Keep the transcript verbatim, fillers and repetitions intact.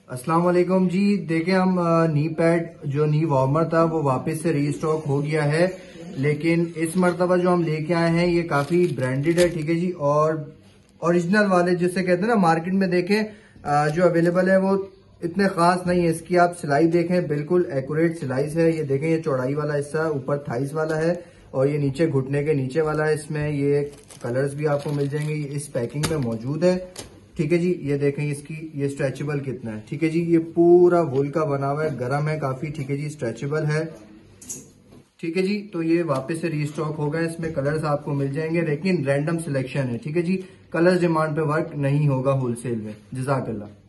अस्सलाम वालेकुम जी। देखें हम नी पैड जो नी वार्मर था वो वापस से रीस्टॉक हो गया है, लेकिन इस मरतबा जो हम लेके आए हैं ये काफी ब्रांडेड है, ठीक है जी। और ओरिजिनल वाले जिसे कहते हैं ना मार्केट में देखें जो अवेलेबल है वो इतने खास नहीं है। इसकी आप सिलाई देखें, बिल्कुल एक्यूरेट सिलाई है। ये देखें, ये चौड़ाई वाला हिस्सा ऊपर थाइस वाला है और ये नीचे घुटने के नीचे वाला है। इसमें ये कलर्स भी आपको मिल जाएंगे, इस पैकिंग में मौजूद है, ठीक है जी। ये देखें इसकी ये स्ट्रेचेबल कितना है, ठीक है जी। ये पूरा वूल का बना हुआ है, गर्म है काफी, ठीक है जी, स्ट्रेचेबल है, ठीक है जी। तो ये वापस से रीस्टॉक होगा, इसमें कलर्स आपको मिल जाएंगे, लेकिन रैंडम सिलेक्शन है, ठीक है जी। कलर्स डिमांड पे वर्क नहीं होगा होलसेल में। जज़ाकल्लाह।